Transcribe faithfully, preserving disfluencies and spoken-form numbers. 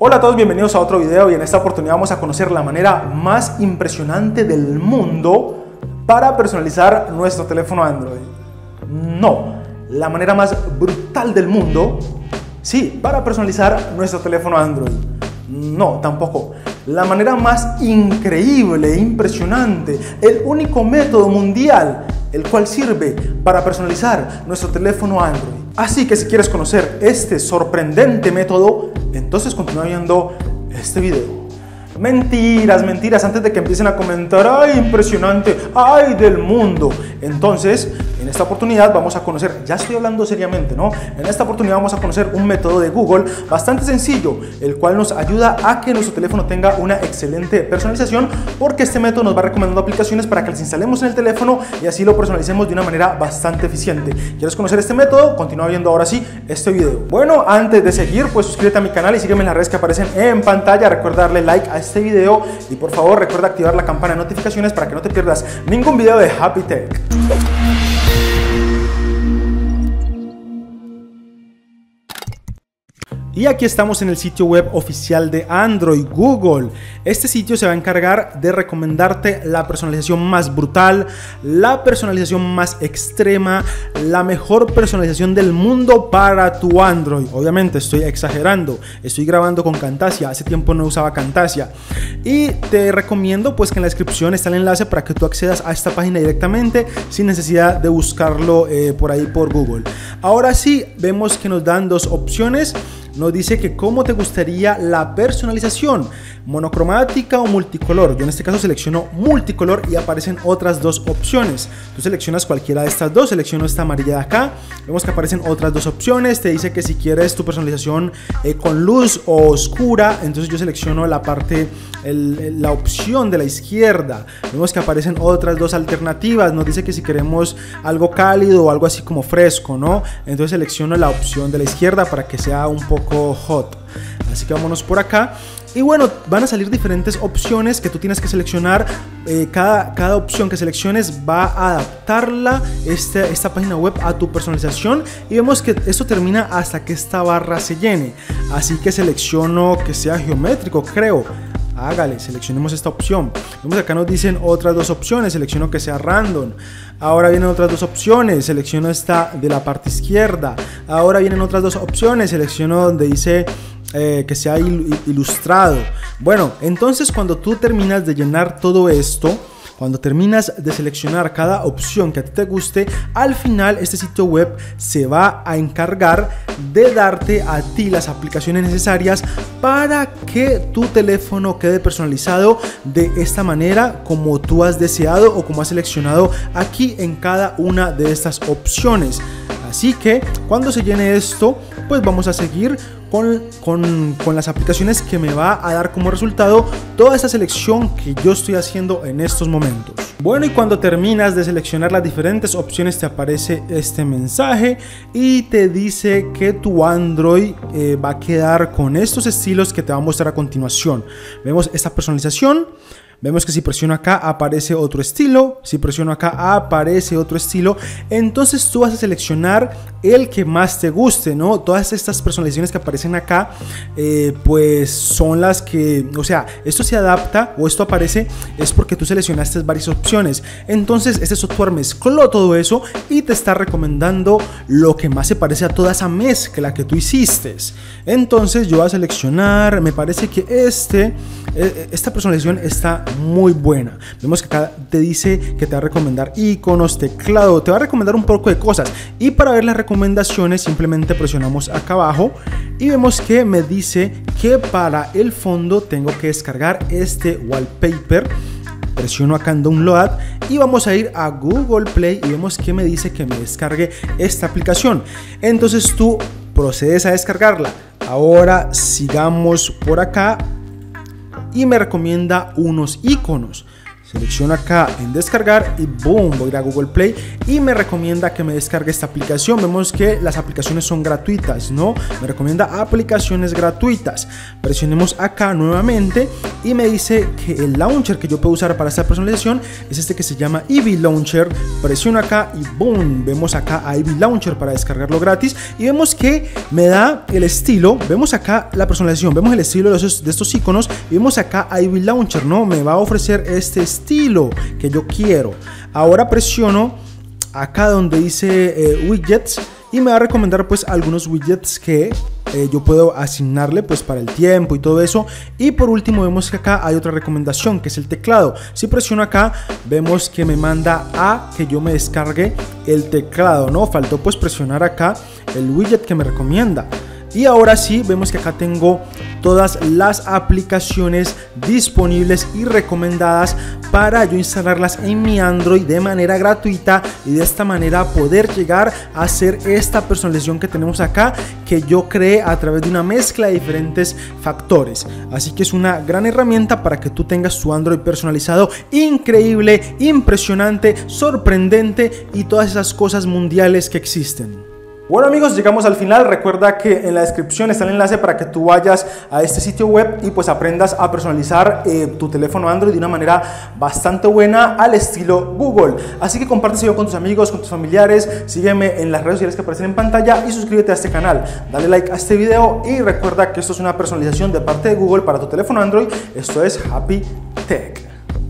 Hola a todos, bienvenidos a otro video y en esta oportunidad vamos a conocer la manera más impresionante del mundo para personalizar nuestro teléfono Android. No, la manera más brutal del mundo, sí, para personalizar nuestro teléfono Android. No, tampoco. La manera más increíble, impresionante, el único método mundial el cual sirve para personalizar nuestro teléfono Android. Así que si quieres conocer este sorprendente método, entonces continúa viendo este video. Mentiras, mentiras, antes de que empiecen a comentar, ¡ay, impresionante! ¡Ay, del mundo! Entonces, en esta oportunidad vamos a conocer, ya estoy hablando seriamente, ¿no? En esta oportunidad vamos a conocer un método de Google bastante sencillo, el cual nos ayuda a que nuestro teléfono tenga una excelente personalización, porque este método nos va recomendando aplicaciones para que las instalemos en el teléfono y así lo personalicemos de una manera bastante eficiente. ¿Quieres conocer este método? Continúa viendo ahora sí este video. Bueno, antes de seguir, pues suscríbete a mi canal y sígueme en las redes que aparecen en pantalla. Recuerda darle like a este video y por favor recuerda activar la campana de notificaciones para que no te pierdas ningún video de Happy Tech. Y aquí estamos en el sitio web oficial de Android, Google. Este sitio se va a encargar de recomendarte la personalización más brutal, la personalización más extrema, la mejor personalización del mundo para tu Android. Obviamente estoy exagerando, estoy grabando con Camtasia, hace tiempo no usaba Camtasia. Y te recomiendo pues que en la descripción está el enlace para que tú accedas a esta página directamente sin necesidad de buscarlo eh, por ahí por Google. Ahora sí, vemos que nos dan dos opciones. Nos dice que cómo te gustaría la personalización, monocromática o multicolor. Yo en este caso selecciono multicolor y aparecen otras dos opciones. Tú seleccionas cualquiera de estas dos, selecciono esta amarilla de acá. Vemos que aparecen otras dos opciones. Te dice que si quieres tu personalización eh, con luz o oscura, entonces yo selecciono la parte, el, la opción de la izquierda. Vemos que aparecen otras dos alternativas. Nos dice que si queremos algo cálido o algo así como fresco, ¿no? Entonces selecciono la opción de la izquierda para que sea un poco hot. Así que vámonos por acá. Y bueno, van a salir diferentes opciones que tú tienes que seleccionar. Eh, cada, cada opción que selecciones va a adaptarla, este, esta página web, a tu personalización. Y vemos que esto termina hasta que esta barra se llene. Así que selecciono que sea geométrico, creo. Hágale, seleccionemos esta opción. Vemos que acá nos dicen otras dos opciones. Selecciono que sea random. Ahora vienen otras dos opciones. Selecciono esta de la parte izquierda. Ahora vienen otras dos opciones. Selecciono donde dice eh, que sea il ilustrado. Bueno, entonces cuando tú terminas de llenar todo esto, cuando terminas de seleccionar cada opción que a ti te guste, al final este sitio web se va a encargar de darte a ti las aplicaciones necesarias para que tu teléfono quede personalizado de esta manera como tú has deseado o como has seleccionado aquí en cada una de estas opciones. Así que cuando se llene esto, pues vamos a seguir Con, con, con las aplicaciones que me va a dar como resultado toda esta selección que yo estoy haciendo en estos momentos. Bueno, y cuando terminas de seleccionar las diferentes opciones te aparece este mensaje y te dice que tu Android eh, va a quedar con estos estilos que te va a mostrar a continuación. Vemos esta personalización. Vemos que si presiono acá aparece otro estilo, si presiono acá aparece otro estilo. Entonces tú vas a seleccionar el que más te guste, ¿no? Todas estas personalizaciones que aparecen acá, eh, pues son las que, o sea, esto se adapta o esto aparece es porque tú seleccionaste varias opciones. Entonces este software mezcló todo eso y te está recomendando lo que más se parece a toda esa mezcla que tú hiciste. Entonces yo voy a seleccionar, me parece que este, eh, esta personalización está muy buena. Vemos que acá te dice que te va a recomendar iconos, teclado, te va a recomendar un poco de cosas. Y para ver las recomendaciones simplemente presionamos acá abajo y vemos que me dice que para el fondo tengo que descargar este wallpaper. Presiono acá en Download y vamos a ir a Google Play y vemos que me dice que me descargue esta aplicación. Entonces tú procedes a descargarla. Ahora sigamos por acá y me recomienda unos iconos. Selecciono acá en descargar y boom, voy a Google Play y me recomienda que me descargue esta aplicación. Vemos que las aplicaciones son gratuitas, ¿no? Me recomienda aplicaciones gratuitas. Presionemos acá nuevamente y me dice que el launcher que yo puedo usar para esta personalización es este que se llama Eevee Launcher. Presiono acá y boom, vemos acá a Eevee Launcher para descargarlo gratis y vemos que me da el estilo. Vemos acá la personalización, vemos el estilo de, esos, de estos iconos y vemos acá a Eevee Launcher, ¿no? Me va a ofrecer este estilo que yo quiero. Ahora presiono acá donde dice eh, widgets y me va a recomendar pues algunos widgets que eh, yo puedo asignarle pues para el tiempo y todo eso. Y por último vemos que acá hay otra recomendación que es el teclado. Si presiono acá vemos que me manda a que yo me descargue el teclado, ¿no? Faltó pues presionar acá el widget que me recomienda. Y ahora sí, vemos que acá tengo todas las aplicaciones disponibles y recomendadas para yo instalarlas en mi Android de manera gratuita y de esta manera poder llegar a hacer esta personalización que tenemos acá, que yo creé a través de una mezcla de diferentes factores. Así que es una gran herramienta para que tú tengas tu Android personalizado increíble, impresionante, sorprendente y todas esas cosas mundiales que existen. Bueno amigos, llegamos al final. Recuerda que en la descripción está el enlace para que tú vayas a este sitio web y pues aprendas a personalizar eh, tu teléfono Android de una manera bastante buena al estilo Google. Así que comparte este video con tus amigos, con tus familiares, sígueme en las redes sociales que aparecen en pantalla y suscríbete a este canal. Dale like a este video y recuerda que esto es una personalización de parte de Google para tu teléfono Android. Esto es Happy Tech.